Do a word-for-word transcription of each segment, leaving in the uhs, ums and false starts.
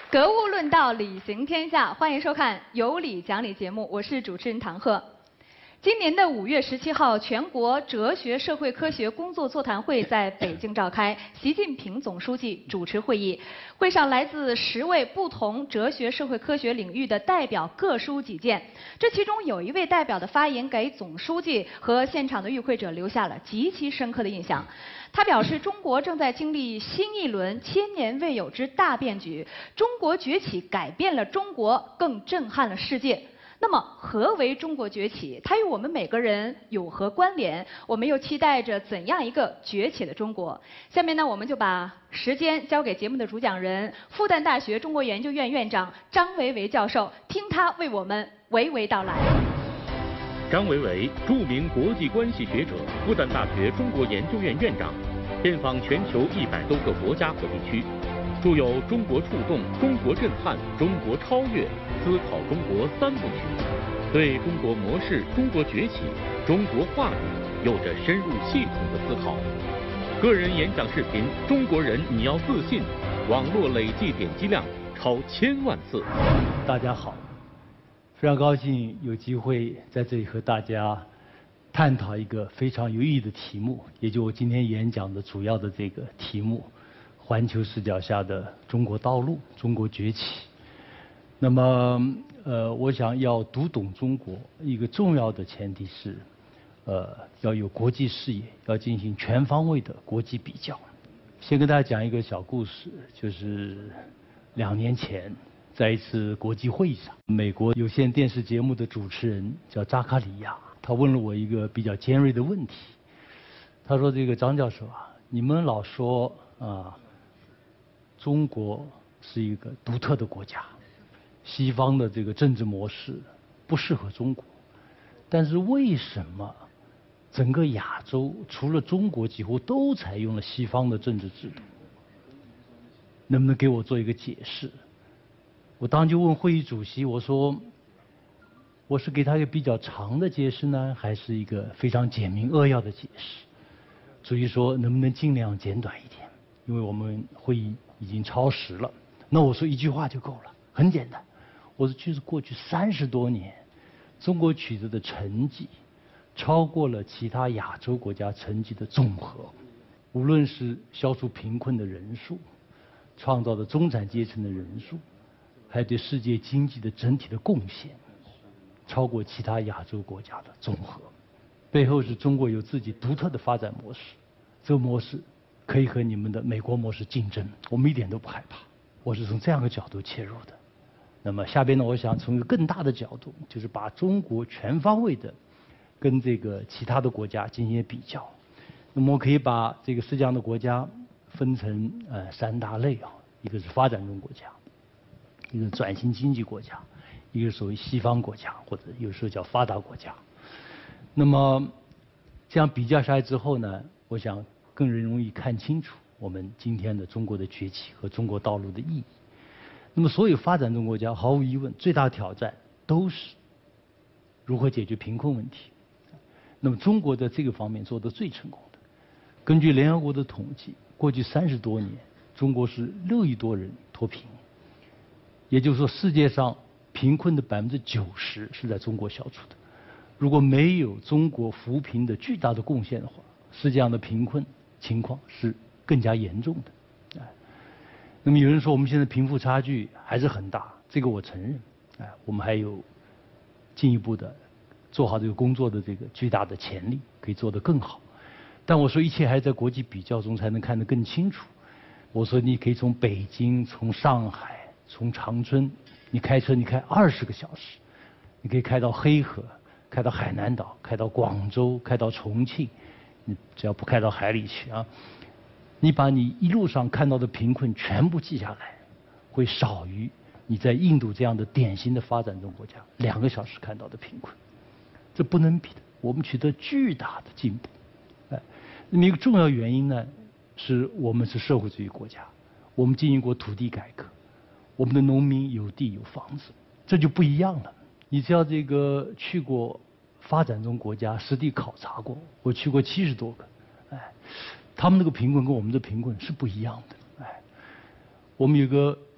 格物论道，理行天下，欢迎收看《有理讲理》节目，我是主持人唐鹤。今年的五月十七号，全国哲学社会科学工作座谈会在北京召开，习近平总书记主持会议。会上来自十位不同哲学社会科学领域的代表各抒己见。这其中有一位代表的发言给总书记和现场的与会者留下了极其深刻的印象。他表示，中国正在经历新一轮千年未有之大变局，中国崛起改变了中国，更震撼了世界。那么，何为中国崛起？它与我们每个人有何关联？我们又期待着怎样一个崛起的中国？下面呢，我们就把时间交给节目的主讲人，复旦大学中国研究院院长张维为教授，听他为我们娓娓道来。 张维为，著名国际关系学者，复旦大学中国研究院院长，遍访全球一百多个国家和地区。著有《中国触动》《中国震撼》《中国超越》《思考中国》三部曲，对中国模式、中国崛起、中国话语有着深入系统的思考。个人演讲视频《中国人你要自信》，网络累计点击量超千万次。 大家好，非常高兴有机会在这里和大家探讨一个非常有意义的题目，也就我今天演讲的主要的这个题目。环球视角下的中国道路，中国崛起。那么，呃，我想要读懂中国，一个重要的前提是，呃，要有国际视野，要进行全方位的国际比较。先跟大家讲一个小故事，就是两年前，在一次国际会议上，美国有线电视节目的主持人叫扎卡里亚，他问了我一个比较尖锐的问题。他说：“这个张教授啊，你们老说啊。”中国是一个独特的国家，西方的这个政治模式不适合中国，但是为什么整个亚洲除了中国几乎都采用了西方的政治制度？能不能给我做一个解释？我当时就问会议主席，我说我是给他一个比较长的解释呢，还是一个非常简明扼要的解释？主席说能不能尽量简短一点，因为我们会议已经超时了。那我说一句话就够了，很简单。我说就是过去三十多年，中国取得的成绩超过了其他亚洲国家成绩的总和，无论是消除贫困的人数，创造的中产阶层的人数，还对世界经济的整体的贡献，超过其他亚洲国家的总和。背后是中国有自己独特的发展模式，这个模式可以和你们的美国模式竞争，我们一点都不害怕。我是从这样的角度切入的。那么下边呢，我想从一个更大的角度，就是把中国全方位的跟这个其他的国家进行比较。那么我可以把这个世界上的国家分成呃三大类啊，一个是发展中国家，一个是转型经济国家，一个是所谓西方国家，或者有时候叫发达国家。那么这样比较下来之后呢，我想更容易看清楚我们今天的中国的崛起和中国道路的意义。那么所有发展中国家毫无疑问最大的挑战都是如何解决贫困问题。那么中国在这个方面做得最成功的。根据联合国的统计，过去三十多年，中国是六亿多人脱贫，也就是说世界上贫困的百分之九十是在中国消除的。如果没有中国扶贫的巨大的贡献的话，世界上的贫困情况是更加严重的。哎，那么有人说我们现在贫富差距还是很大，这个我承认。哎，我们还有进一步的做好这个工作的这个巨大的潜力，可以做得更好。但我说一切还是在国际比较中才能看得更清楚。我说你可以从北京、从上海、从长春，你开车你开二十个小时，你可以开到黑河，开到海南岛，开到广州，开到重庆，你只要不开到海里去啊，你把你一路上看到的贫困全部记下来，会少于你在印度这样的典型的发展中国家两个小时看到的贫困，这不能比的。我们取得巨大的进步，哎，那么一个重要原因呢，是我们是社会主义国家，我们进行过土地改革，我们的农民有地有房子，这就不一样了。你只要这个去过发展中国家实地考察过，我去过七十多个，哎，他们那个贫困跟我们的贫困是不一样的，哎，我们有个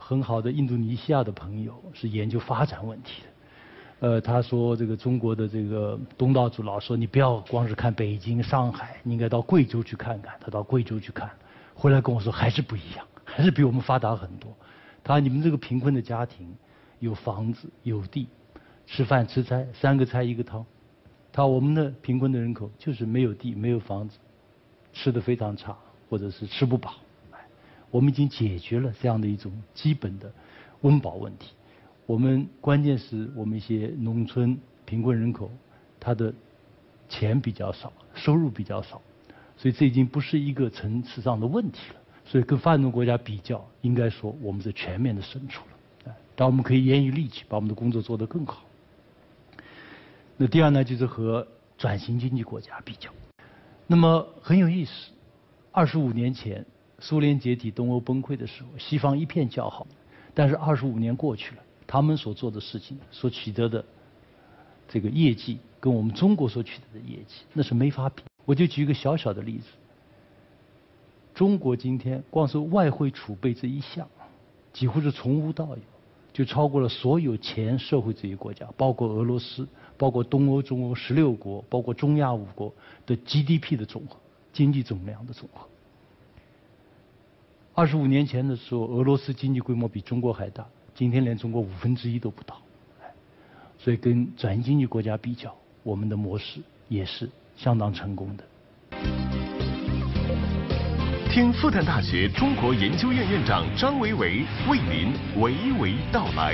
很好的印度尼西亚的朋友，是研究发展问题的。呃，他说这个中国的这个东道主老说你不要光是看北京、上海，你应该到贵州去看看。他到贵州去看，回来跟我说还是不一样，还是比我们发达很多。他说你们这个贫困的家庭，有房子有地，吃饭吃菜三个菜一个汤。他说我们的贫困的人口就是没有地没有房子，吃得非常差，或者是吃不饱。我们已经解决了这样的一种基本的温饱问题。我们关键是我们一些农村贫困人口，他的钱比较少，收入比较少，所以这已经不是一个层次上的问题了。所以跟发展中国家比较，应该说我们是全面的胜出了。但我们可以严于律己，把我们的工作做得更好。那第二呢，就是和转型经济国家比较。那么很有意思，二十五年前苏联解体、东欧崩溃的时候，西方一片叫好，但是二十五年过去了。他们所做的事情，所取得的这个业绩，跟我们中国所取得的业绩，那是没法比。我就举一个小小的例子，中国今天光是外汇储备这一项，几乎是从无到有，就超过了所有前社会主义国家，包括俄罗斯，包括东欧、中欧十六国，包括中亚五国的 G D P 的总和，经济总量的总和。二十五年前的时候，俄罗斯经济规模比中国还大。今天连中国五分之一都不到，所以跟转型经济国家比较，我们的模式也是相当成功的。 听复旦大学中国研究院院长张维为为您娓娓道来。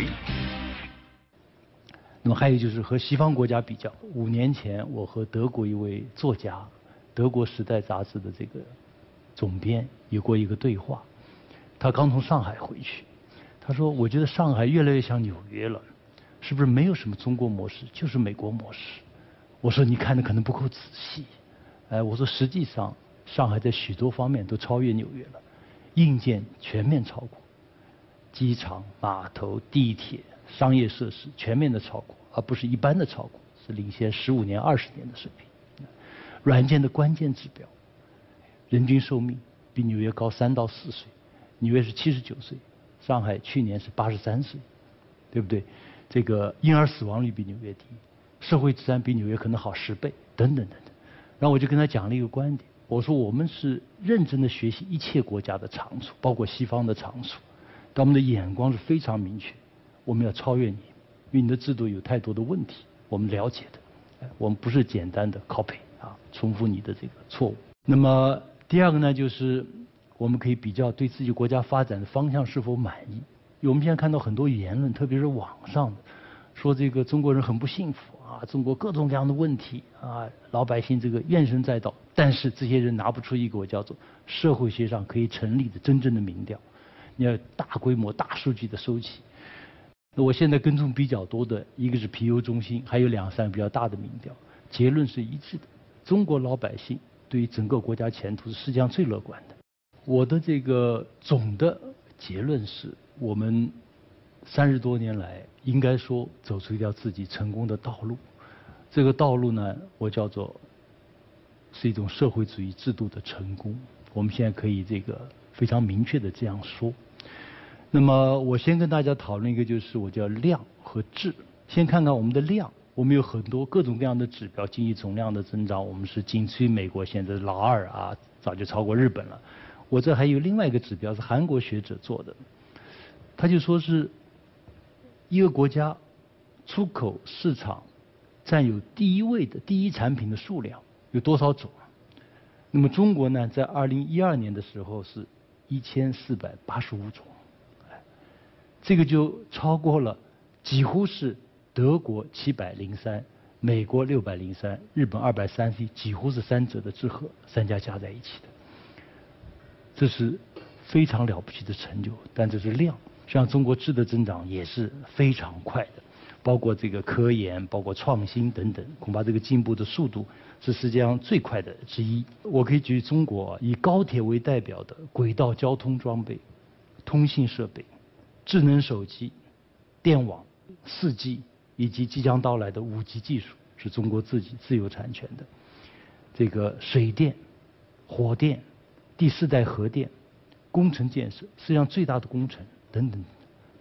那么还有就是和西方国家比较，五年前我和德国一位作家，德国《时代》杂志的这个总编有过一个对话，他刚从上海回去。他说：“我觉得上海越来越像纽约了，是不是没有什么中国模式，就是美国模式？”我说：“你看的可能不够仔细。”哎，我说实际上上海在许多方面都超越纽约了，硬件全面超过，机场、码头、地铁、商业设施全面的超过，而不是一般的超过，是领先十五年、二十年的水平。软件的关键指标，人均寿命比纽约高三到四岁，纽约是七十九岁。上海去年是八十三岁，对不对？这个婴儿死亡率比纽约低，社会治安比纽约可能好十倍，等等等等。然后我就跟他讲了一个观点，我说我们是认真的学习一切国家的长处，包括西方的长处，但我们的眼光是非常明确，我们要超越你，因为你的制度有太多的问题，我们了解的，我们不是简单的 copy 啊，重复你的这个错误。那么第二个呢，就是我们可以比较对自己国家发展的方向是否满意。我们现在看到很多言论，特别是网上的，说这个中国人很不幸福啊，中国各种各样的问题啊，老百姓这个怨声载道。但是这些人拿不出一个我叫做社会学上可以成立的真正的民调，你要大规模、大数据的收集。那我现在跟踪比较多的，一个是皮尤中心，还有两三比较大的民调，结论是一致的：中国老百姓对于整个国家前途是世界上最乐观的。我的这个总的结论是，我们三十多年来应该说走出一条自己成功的道路。这个道路呢，我叫做是一种社会主义制度的成功。我们现在可以这个非常明确的这样说。那么我先跟大家讨论一个，就是我叫量和质。先看看我们的量，我们有很多各种各样的指标，经济总量的增长，我们是仅次于美国，现在老二啊，早就超过日本了。我这还有另外一个指标是韩国学者做的，他就说是一个国家出口市场占有第一位的第一产品的数量有多少种？那么中国呢，在二零一二年的时候是一千四百八十五种，这个就超过了，几乎是德国七百零三、美国六百零三、日本二百三十一，几乎是三者的之和，三家加在一起的。这是非常了不起的成就，但这是量。像中国质的增长也是非常快的，包括这个科研、包括创新等等，恐怕这个进步的速度是世界上最快的之一。我可以举中国以高铁为代表的轨道交通装备、通信设备、智能手机、电网、四 G 以及即将到来的五 G 技术，是中国自己自有产权的。这个水电、火电、第四代核电、工程建设，世界上最大的工程等等，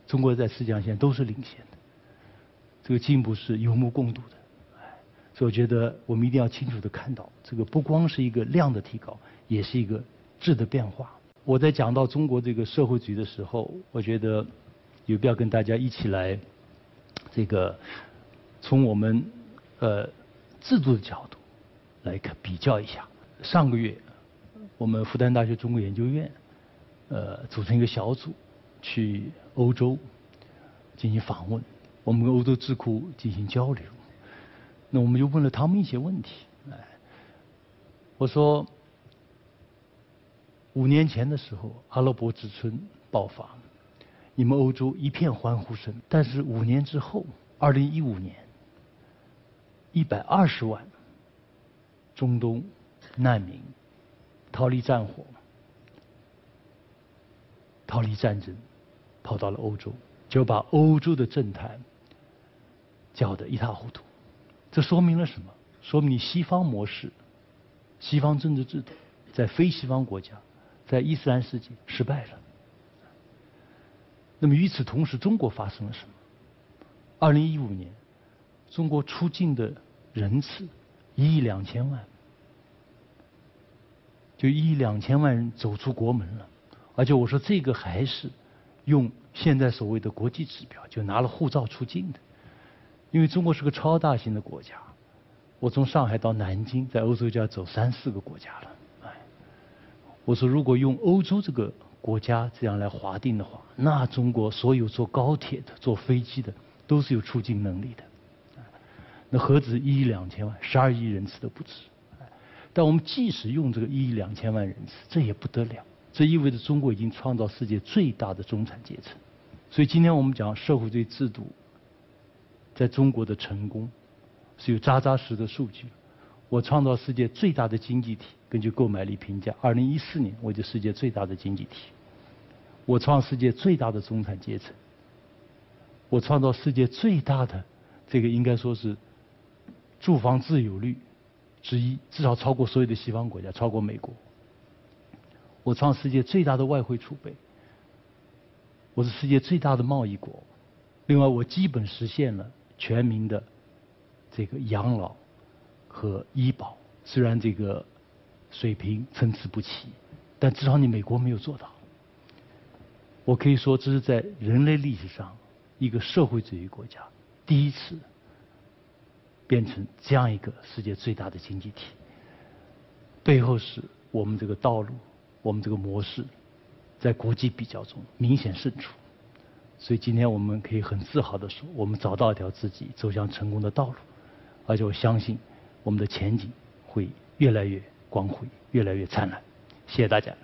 中国在世界上现在都是领先的，这个进步是有目共睹的。哎，所以我觉得我们一定要清楚地看到，这个不光是一个量的提高，也是一个质的变化。我在讲到中国这个社会主义的时候，我觉得有必要跟大家一起来，这个从我们呃制度的角度来看比较一下。上个月，我们复旦大学中国研究院呃组成一个小组去欧洲进行访问，我们跟欧洲智库进行交流。那我们就问了他们一些问题，哎，我说五年前的时候，阿拉伯之春爆发，你们欧洲一片欢呼声，但是五年之后，二零一五年，一百二十万中东难民逃离战火、逃离战争，跑到了欧洲，就把欧洲的政坛搅得一塌糊涂。这说明了什么？说明西方模式、西方政治制度在非西方国家、在伊斯兰世界失败了。那么与此同时，中国发生了什么？二零一五年，中国出境的人次一亿两千万，就一亿两千万人走出国门了。而且我说这个还是用现在所谓的国际指标，就拿了护照出境的。因为中国是个超大型的国家，我从上海到南京，在欧洲就要走三四个国家了。哎，我说如果用欧洲这个国家这样来划定的话，那中国所有坐高铁的、坐飞机的都是有出境能力的。那何止一亿两千万，十二亿人次都不止。但我们即使用这个一亿两千万人次，这也不得了。这意味着中国已经创造世界最大的中产阶层。所以今天我们讲社会主义制度在中国的成功是有扎扎实的数据。我创造世界最大的经济体，根据购买力评价，二零一四年为这世界最大的经济体。我创世界最大的中产阶层。我创造世界最大的这个应该说是住房自有率之一，至少超过所有的西方国家，超过美国。我创世界最大的外汇储备。我是世界最大的贸易国。另外，我基本实现了全民的这个养老和医保，虽然这个水平参差不齐，但至少你美国没有做到。我可以说，这是在人类历史上一个社会主义国家第一次变成这样一个世界最大的经济体。背后是我们这个道路，我们这个模式，在国际比较中明显胜出。所以今天我们可以很自豪地说，我们找到一条自己走向成功的道路，而且我相信我们的前景会越来越光辉，越来越灿烂。谢谢大家。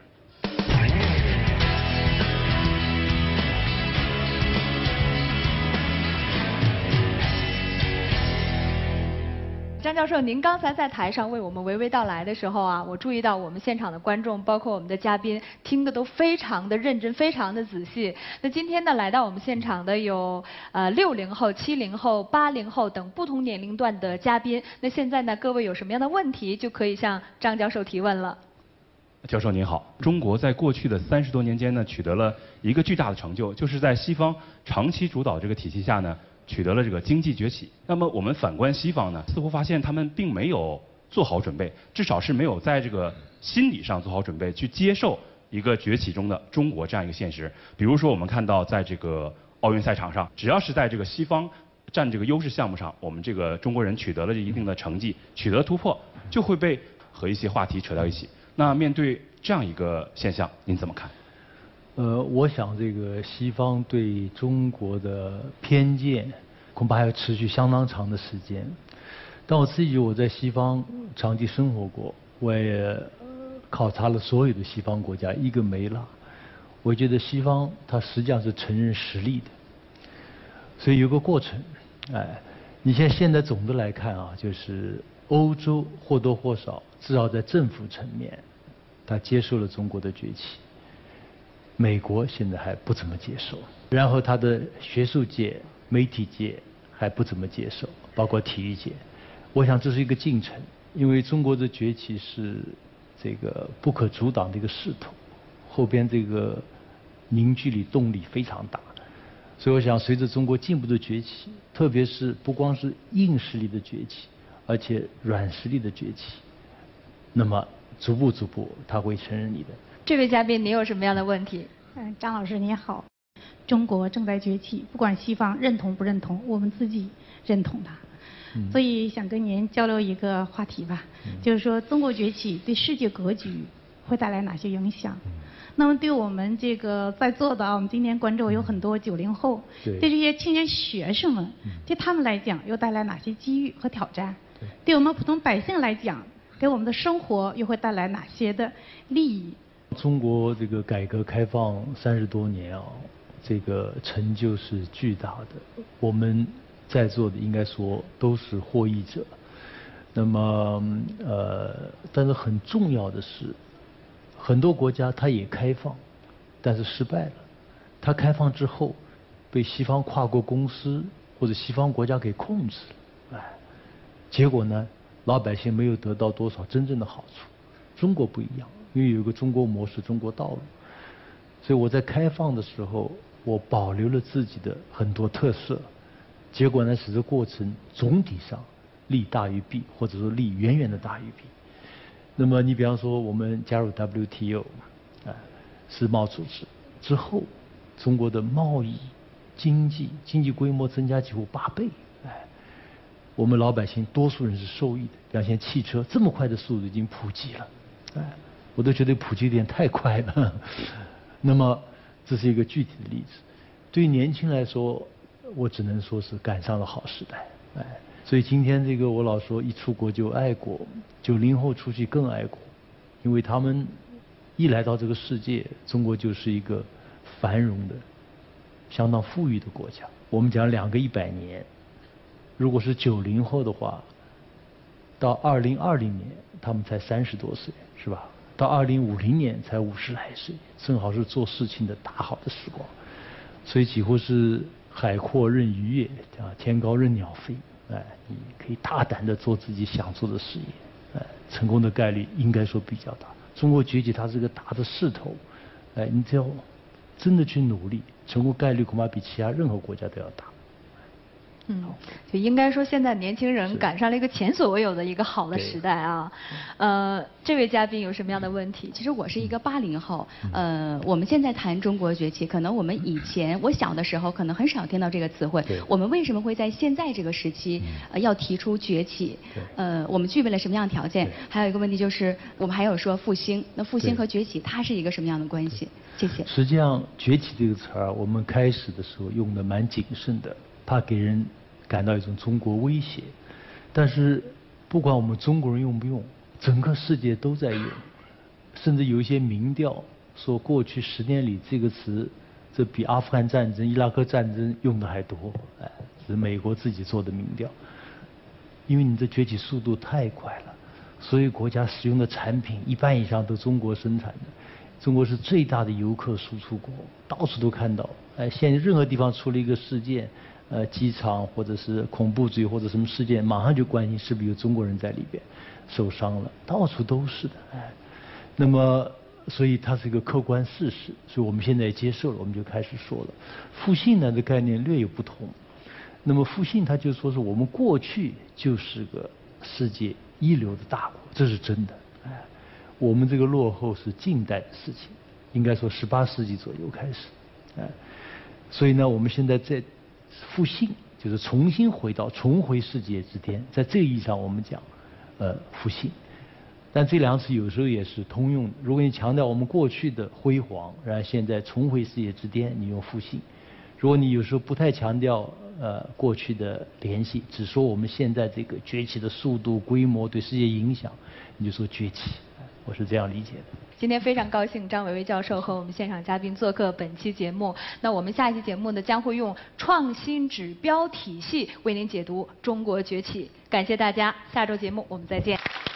张教授，您刚才在台上为我们娓娓道来的时候啊，我注意到我们现场的观众，包括我们的嘉宾，听的都非常的认真，非常的仔细。那今天呢，来到我们现场的有呃六零后、七零后、八零后等不同年龄段的嘉宾。那现在呢，各位有什么样的问题，就可以向张教授提问了。 教授您好，中国在过去的三十多年间呢，取得了一个巨大的成就，就是在西方长期主导这个体系下呢，取得了这个经济崛起。那么我们反观西方呢，似乎发现他们并没有做好准备，至少是没有在这个心理上做好准备，去接受一个崛起中的中国这样一个现实。比如说，我们看到在这个奥运赛场上，只要是在这个西方占这个优势项目上，我们这个中国人取得了一定的成绩，取得了突破，就会被和一些话题扯到一起。那面对这样一个现象，您怎么看？ 呃，我想这个西方对中国的偏见恐怕还要持续相当长的时间。但我自己我在西方长期生活过，我也考察了所有的西方国家，一个没落。我觉得西方它实际上是承认实力的，所以有个过程。哎，你现在现在总的来看啊，就是欧洲或多或少，至少在政府层面，他接受了中国的崛起。美国现在还不怎么接受，然后他的学术界、媒体界还不怎么接受，包括体育界。我想这是一个进程，因为中国的崛起是这个不可阻挡的一个势头，后边这个凝聚力、动力非常大， 所以我想，随着中国进步的崛起，特别是不光是硬实力的崛起，而且软实力的崛起，那么逐步逐步他会承认你的。 这位嘉宾，您有什么样的问题？ 嗯，张老师您好，中国正在崛起，不管西方认同不认同，我们自己认同它。嗯、所以想跟您交流一个话题吧，嗯、就是说中国崛起对世界格局会带来哪些影响？嗯、那么对我们这个在座的啊，我们今天观众有很多九零后，对这些青年学生们，嗯、对他们来讲又带来哪些机遇和挑战？对，对我们普通百姓来讲，给我们的生活又会带来哪些的利益？ 中国这个改革开放三十多年啊，这个成就是巨大的。我们在座的应该说都是获益者。那么呃，但是很重要的是，很多国家它也开放，但是失败了。它开放之后，被西方跨国公司或者西方国家给控制了，哎，结果呢，老百姓没有得到多少真正的好处。中国不一样，因为有一个中国模式、中国道路，所以我在开放的时候，我保留了自己的很多特色，结果呢，使这过程总体上利大于弊，或者说利远远的大于弊。那么你比方说，我们加入 W T O， 啊，世贸组织之后，中国的贸易、经济、经济规模增加几乎八倍，哎，我们老百姓多数人是受益的。比方现在汽车这么快的速度已经普及了，哎，我都觉得普及有点太快了。那么这是一个具体的例子。对于年轻来说，我只能说是赶上了好时代，哎，所以今天这个我老说一出国就爱国，九零后出去更爱国，因为他们一来到这个世界，中国就是一个繁荣的、相当富裕的国家。我们讲两个一百年，如果是九零后的话，到二零二零年他们才三十多岁，是吧？到二零五零年才五十来岁，正好是做事情的大好的时光，所以几乎是海阔任鱼跃啊，天高任鸟飞，哎，你可以大胆的做自己想做的事业，哎，成功的概率应该说比较大。中国崛起它是个大的势头，哎，你只要真的去努力，成功概率恐怕比其他任何国家都要大。 嗯，就应该说现在年轻人赶上了一个前所未有的一个好的时代啊。呃，这位嘉宾有什么样的问题？ 其实我是一个八零后，呃，我们现在谈中国崛起，可能我们以前我小的时候可能很少听到这个词汇。我们为什么会在现在这个时期呃要提出崛起？呃，我们具备了什么样的条件？还有一个问题就是，我们还有说复兴，那复兴和崛起它是一个什么样的关系？谢谢。 实际上，崛起这个词儿，我们开始的时候用的蛮谨慎的。怕给人感到一种中国威胁，但是不管我们中国人用不用，整个世界都在用，甚至有一些民调说过去十年里这个词，这比阿富汗战争、伊拉克战争用的还多，哎，是美国自己做的民调。因为你的崛起速度太快了，所有国家使用的产品一半以上都中国生产的。中国是最大的游客输出国，到处都看到。哎，现在任何地方出了一个事件，呃，机场或者是恐怖主义或者什么事件，马上就关心是不是有中国人在里边受伤了，到处都是的。哎，那么所以它是一个客观事实，所以我们现在也接受了，我们就开始说了。复兴呢的概念略有不同。那么复兴它就说是我们过去就是个世界一流的大国，这是真的。哎，我们这个落后是近代的事情，应该说十八世纪左右开始。哎，所以呢，我们现在在复兴，就是重新回到重回世界之巅，在这个意义上我们讲，呃，复兴。但这两个词有时候也是通用的。如果你强调我们过去的辉煌，然后现在重回世界之巅，你用复兴；如果你有时候不太强调呃过去的联系，只说我们现在这个崛起的速度、规模对世界影响，你就说崛起。我是这样理解的。 今天非常高兴张伟伟教授和我们现场嘉宾做客本期节目。那我们下一期节目呢，将会用创新指标体系为您解读中国崛起。感谢大家，下周节目我们再见。